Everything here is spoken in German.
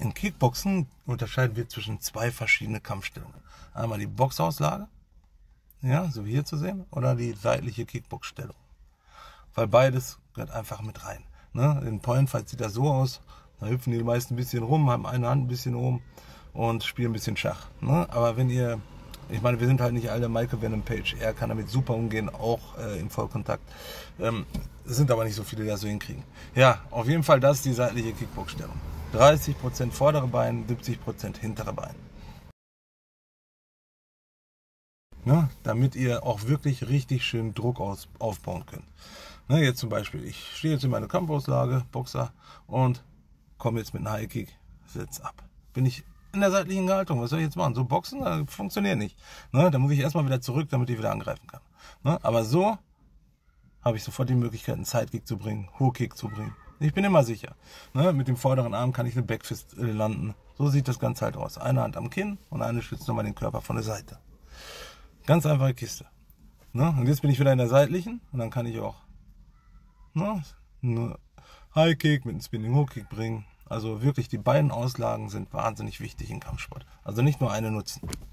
In Kickboxen unterscheiden wir zwischen zwei verschiedenen Kampfstellungen. Einmal die Boxauslage, ja, so wie hier zu sehen, oder die seitliche Kickboxstellung. Weil beides gehört einfach mit rein. Ne? In Point Fight sieht das so aus, da hüpfen die meisten ein bisschen rum, haben eine Hand ein bisschen oben und spielen ein bisschen Schach. Ne? Aber wenn ihr, ich meine, wir sind halt nicht alle Michael Venom Page, er kann damit super umgehen, auch im Vollkontakt. Es sind aber nicht so viele, die das so hinkriegen. Ja, auf jeden Fall, das ist die seitliche Kickboxstellung. 30% vordere Bein, 70% hintere Bein. Ja, damit ihr auch wirklich richtig schön Druck aufbauen könnt. Ne, jetzt zum Beispiel, ich stehe jetzt in meiner Kampfauslage, Boxer, und komme jetzt mit einem High Kick, setz ab. Bin ich in der seitlichen Haltung, was soll ich jetzt machen? So Boxen, funktioniert nicht. Ne, da muss ich erstmal wieder zurück, damit ich wieder angreifen kann. Ne, aber so habe ich sofort die Möglichkeit, einen Sidekick zu bringen, Hook Kick zu bringen. Ich bin immer sicher. Ne, mit dem vorderen Arm kann ich eine Backfist landen. So sieht das Ganze halt aus. Eine Hand am Kinn und eine stützt nochmal den Körper von der Seite. Ganz einfache Kiste. Ne, und jetzt bin ich wieder in der seitlichen und dann kann ich auch eine High Kick mit einem Spinning Hook Kick bringen. Also wirklich, die beiden Auslagen sind wahnsinnig wichtig im Kampfsport. Also nicht nur eine nutzen.